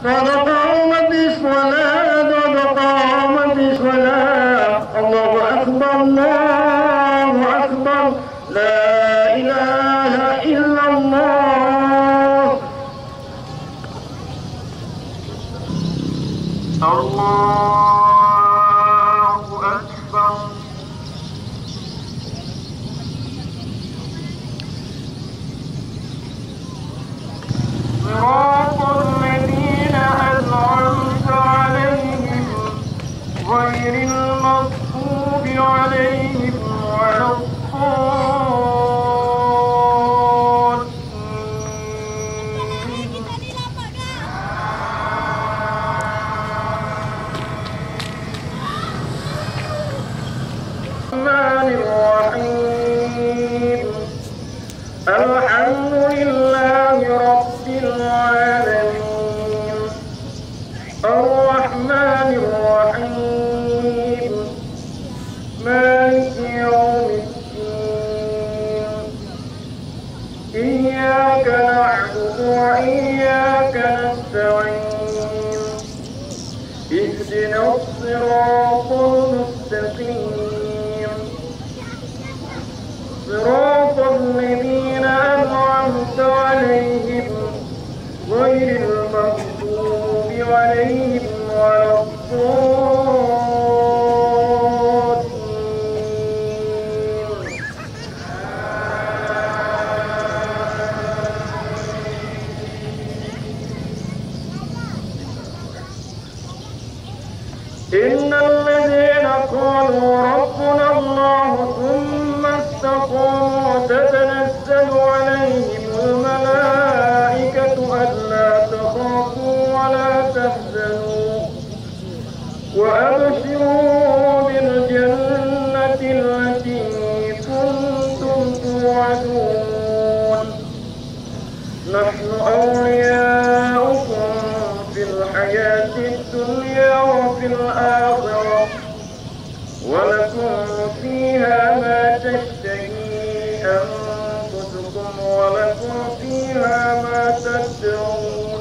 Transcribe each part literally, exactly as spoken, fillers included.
قد قامت الصلاة قد قامت الصلاة الله أكبر الله أكبر لا إله إلا الله الله أكبر صراط الذين أنعمت عليهم غير المغضوب عليهم ولا الرحمن الرحيم الحمد لله رب العالمين الرحمن الرحيم مالك يوم الدين إياك نعبد وإياك نستعين اهدنا الصراط المستقيم صراط الذين أنعمت عليهم غير المغضوب عليهم ولا الضالين إن الذين قالوا ربنا الله ثم استقاموا تتنزل عليهم الملائكة ألا تخافوا ولا تحزنوا وأبشروا بالجنة التي كنتم توعدون نحن أولياؤكم في الحياة الدنيا وفي الآخرة ولكم فيها ما تشتهي أنفسكم ولكم فيها ما تدعون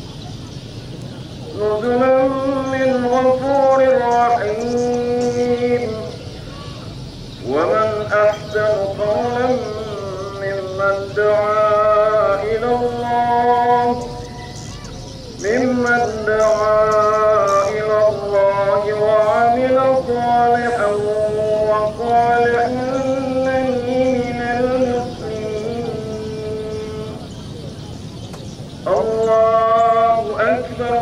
نزلا من غفور رحيم ومن أحسن قولا ممن دعا إلى الله ممن دعا إلى الله وعمل صالحا وقال إنني من المسلمين الله أكبر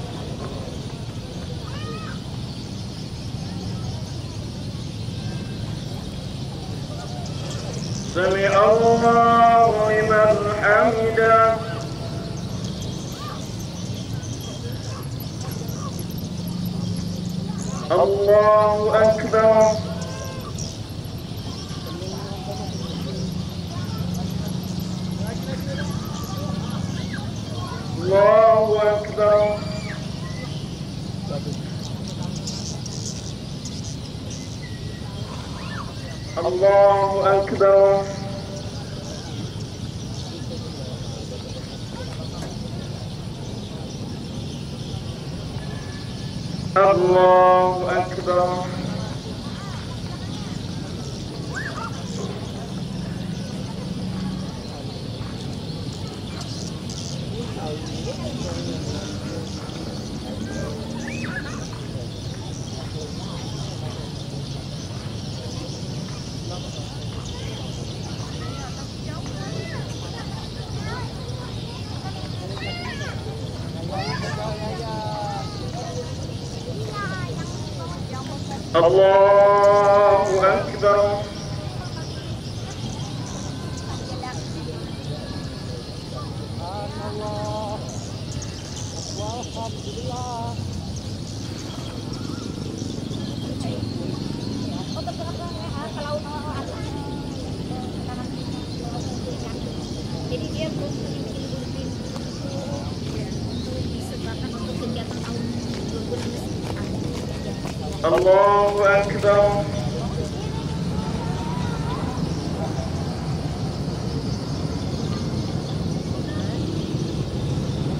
سمع الله لمن حمده الله أكبر الله أكبر الله أكبر الله أكبر الله أكبر Jadi dia belum bikin untuk disebarkan untuk kegiatan tahun dua ribu enam belas. الله أكبر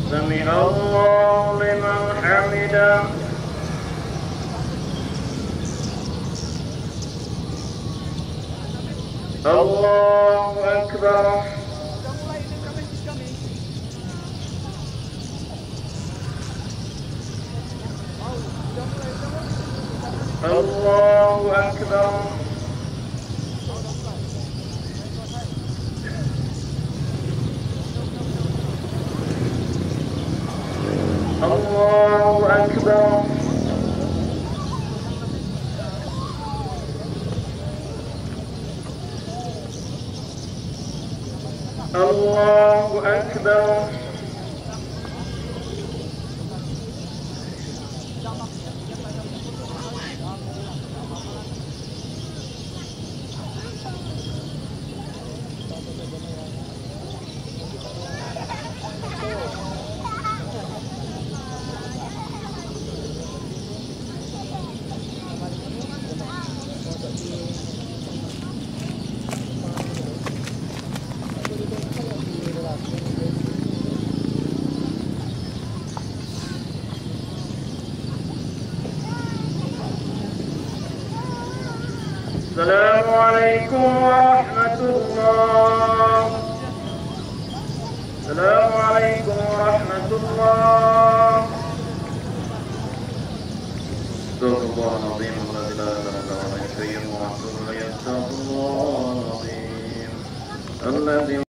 سمع الله لمن حمده. الله أكبر. الله أكبر. الله أكبر. الله أكبر. السلام عليكم ورحمة الله. السلام عليكم ورحمة الله. صدق الله العظيم الذي لا إله إلا هو الحي القيوم وحده لا يستغفر الله العظيم الذي